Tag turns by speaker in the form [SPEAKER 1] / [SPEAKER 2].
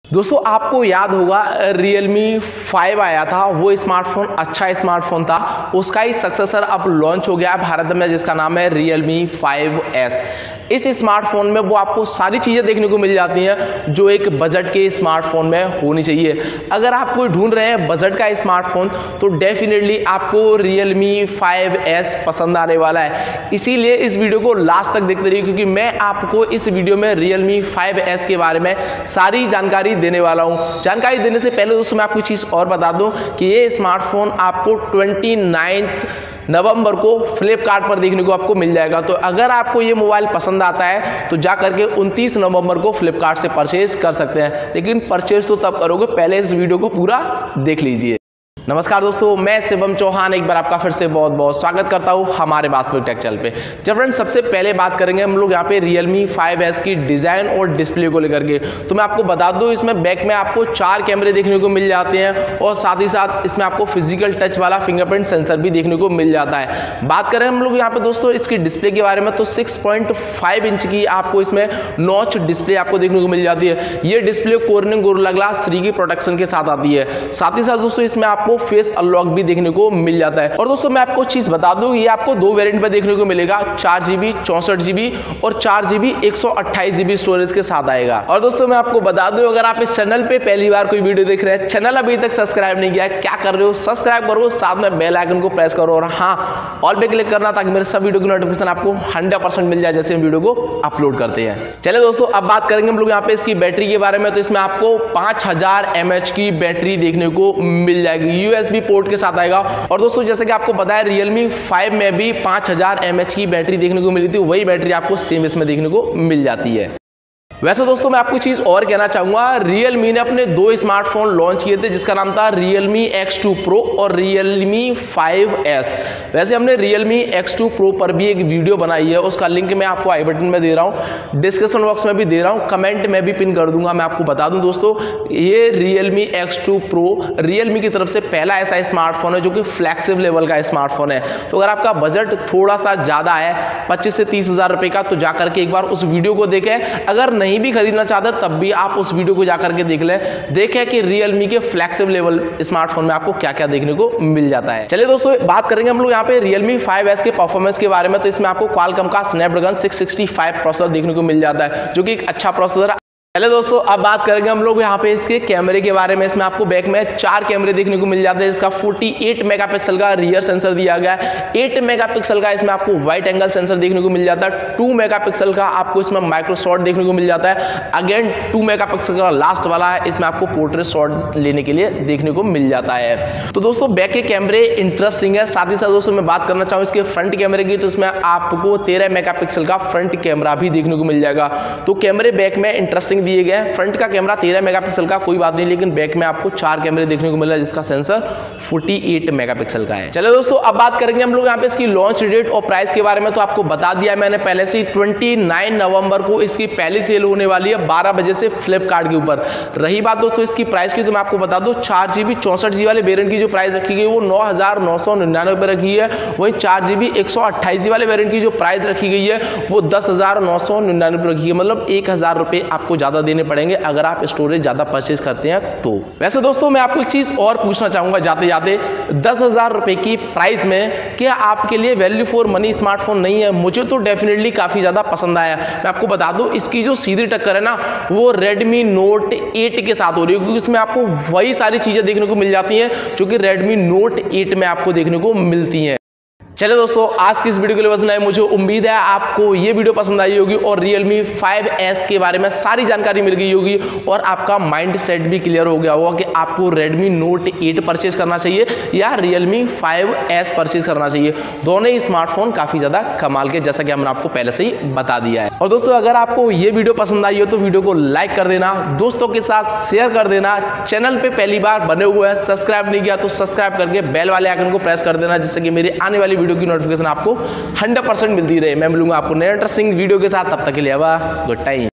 [SPEAKER 1] दोस्तों आपको याद होगा Realme 5 आया था, वो स्मार्टफोन अच्छा स्मार्टफोन था। उसका ही सक्सेसर अब लॉन्च हो गया है भारत में, जिसका नाम है Realme 5S। इस स्मार्टफोन में वो आपको सारी चीज़ें देखने को मिल जाती हैं जो एक बजट के स्मार्टफोन में होनी चाहिए। अगर आप कोई ढूंढ रहे हैं बजट का स्मार्टफोन तो डेफिनेटली आपको Realme 5S पसंद आने वाला है। इसीलिए इस वीडियो को लास्ट तक देखते रहिए, क्योंकि मैं आपको इस वीडियो में Realme 5S के बारे में सारी जानकारी देने वाला हूं। जानकारी देने से पहले दोस्तों मैं आपको चीज़ और बता दूं कि ये स्मार्टफोन आपको 29 नवंबर को फ्लिपकार्ट पर देखने को आपको मिल जाएगा। तो अगर आपको ये मोबाइल पसंद आता है तो जा करके 29 नवंबर को फ्लिपकार्ट से परचेज कर सकते हैं, लेकिन परचेज तो तब करोगे, पहले इस वीडियो को पूरा देख लीजिए। नमस्कार दोस्तों, मैं शिवम चौहान एक बार आपका फिर से बहुत बहुत स्वागत करता हूं हमारे वास्तविक टेक चैनल पे। जब फ्रेंड्स सबसे पहले बात करेंगे हम लोग यहाँ पे Realme 5S की डिज़ाइन और डिस्प्ले को लेकर के, तो मैं आपको बता दूं इसमें बैक में आपको 4 कैमरे देखने को मिल जाते हैं और साथ ही साथ इसमें आपको फिजिकल टच वाला फिंगरप्रिंट सेंसर भी देखने को मिल जाता है। बात करें हम लोग यहाँ पे दोस्तों इसकी डिस्प्ले के बारे में, तो 6.5 इंच की आपको इसमें नॉच डिस्प्ले आपको देखने को मिल जाती है। ये डिस्प्ले Corning Gorilla Glass 3 की प्रोटेक्शन के साथ आती है। साथ ही साथ दोस्तों इसमें आपको फेस अनलॉक भी देखने को मिल जाता है। और दोस्तों मैं आपको चीज बता दूं, ये आपको 2 वेरिएंट में देखने को मिलेगा, 4GB 64GB और 4GB 128GB स्टोरेज के साथ आएगा। और दोस्तों मैं आपको बता दूं, अगर आप इस चैनल पे पहली बार कोई वीडियो देख रहे हैं, चैनल अभी तक सब्सक्राइब नहीं किया है, क्या कर रहे हो, सब्सक्राइब करो, साथ में बेल आइकन को प्रेस करो और हाँ ऑल पे क्लिक करना, ताकि मेरे सब वीडियो की नोटिफिकेशन आपको 100% मिल जाए जैसे हम वीडियो को अपलोड करते हैं। चलिए दोस्तों अब बात करेंगे हम लोग यहाँ पे इसकी बैटरी के बारे में। तो इसमें आपको 5000 mAh की बैटरी देखने को मिल जाएगी, USB पोर्ट के साथ आएगा। और दोस्तों जैसे कि आपको पता है Realme 5 में भी 5000 mAh की बैटरी देखने को मिली थी, वही बैटरी आपको सेम इसमें देखने को मिल जाती है। वैसे दोस्तों मैं आपको चीज और कहना चाहूंगा, Realme ने अपने 2 स्मार्टफोन लॉन्च किए थे, जिसका नाम था Realme X2 Pro और Realme 5S। वैसे हमने Realme X2 Pro पर भी एक वीडियो बनाई है, उसका लिंक मैं आपको आई बटन में दे रहा हूँ, डिस्क्रिप्शन बॉक्स में भी दे रहा हूँ, कमेंट में भी पिन कर दूंगा। मैं आपको बता दूं दोस्तों, ये Realme X2 Pro Realme की तरफ से पहला ऐसा स्मार्टफोन है जो कि फ्लैगशिप लेवल का स्मार्टफोन है। तो अगर आपका बजट थोड़ा सा ज्यादा है, 25 से 30 हजार रुपए का, तो जाकर के एक बार उस वीडियो को देखें। अगर नहीं भी खरीदना चाहते तब भी आप उस वीडियो को जाकर के देख लें, देखें कि Realme के फ्लैगशिप लेवल स्मार्टफोन में आपको क्या क्या देखने को मिल जाता है। चलिए दोस्तों बात करेंगे हम लोग यहाँ पे Realme 5S के परफॉर्मेंस के बारे में। तो इसमें आपको Qualcomm का Snapdragon 665 प्रोसेसर देखने को मिल जाता है, जो कि एक अच्छा प्रोसेसर है। पहले दोस्तों अब बात करेंगे हम लोग यहाँ पे इसके कैमरे के बारे में। इसमें आपको बैक में 4 कैमरे देखने को मिल जाते हैं, जिसका 48 मेगापिक्सल का रियर सेंसर दिया गया है। 8 मेगापिक्सल का इसमें आपको वाइड एंगल सेंसर देखने को मिल जाता है। 2 मेगापिक्सल का आपको इसमें माइक्रो शॉट देखने को मिल जाता है। अगेन 2 मेगापिक्सल का लास्ट वाला है, इसमें आपको पोर्ट्रेट शॉट लेने के लिए देखने को मिल जाता है। तो दोस्तों बैक के कैमरे इंटरेस्टिंग है। साथ ही साथ दोस्तों मैं बात करना चाहूँ इसके फ्रंट कैमरे की, तो इसमें आपको 13 मेगापिक्सल का फ्रंट कैमरा भी देखने को मिल जाएगा। तो कैमरे बैक में इंटरेस्टिंग दिए गए हैं। फ्रंट का कैमरा 13 मेगापिक्सल का, कोई बात नहीं, लेकिन बैक में आपको 4 कैमरे देखने को मिल रहा है, जिसका सेंसर 48 मेगापिक्सल का है। चलो दोस्तों अब बात करेंगे हम लोग यहाँ पे इसकी लॉन्च डेट और प्राइस के बारे में। तो आपको बता दिया मैंने पहले से, 29 नवंबर को इसकी पहली सेल होने वाली है 12 बजे से फ्लिपकार्ट के ऊपर। रही बात दोस्तों इसकी प्राइस की, तो मैं आपको बता दूं 4GB 64GB वाले वेरिएंट की जो प्राइस रखी गई वो 9999 पे रखी है। वहीं 4GB 128GB वाले वेरिएंट की जो प्राइस रखी गई है वो 10,999 पे रखी है। मतलब 1000 रुपए आपको ज्यादा देने पड़ेंगे अगर आप स्टोरेज ज्यादा परचेज करते हैं तो। वैसे दोस्तों मैं आपको एक चीज और पूछना चाहूंगा जाते जाते, 10,000 रुपए की प्राइस में क्या आपके लिए वैल्यू फॉर मनी स्मार्टफोन नहीं है? मुझे तो डेफिनेटली काफी ज्यादा पसंद आया। मैं आपको बता दूं इसकी जो सीधी टक्कर है ना, वो Redmi Note 8 के साथ हो रही है, क्योंकि इसमें आपको वही सारी चीजें देखने को मिल जाती हैं जो कि Redmi Note 8 में आपको देखने को मिलती हैं। चलिए दोस्तों आज की इस वीडियो के लिए बस इतना ही। मुझे उम्मीद है आपको ये वीडियो पसंद आई होगी और Realme 5S के बारे में सारी जानकारी मिल गई होगी और आपका माइंड सेट भी क्लियर हो गया होगा कि आपको Redmi Note 8 परचेज करना चाहिए या Realme 5S परचेज करना चाहिए। दोनों ही स्मार्टफोन काफी ज्यादा कमाल के, जैसा कि हमने आपको पहले से ही बता दिया है। और दोस्तों अगर आपको ये वीडियो पसंद आई हो तो वीडियो को लाइक कर देना, दोस्तों के साथ शेयर कर देना। चैनल पे पहली बार बने हुए हैं, सब्सक्राइब नहीं किया तो सब्सक्राइब करके बेल वाले आइकन को प्रेस कर देना, जिससे कि मेरी आने वाली वीडियो की नोटिफिकेशन आपको 100% मिलती रहे। मैं मिलूंगा आपको नए इंटरेस्टिंग वीडियो के साथ, तब तक के लिए गुड टाइम।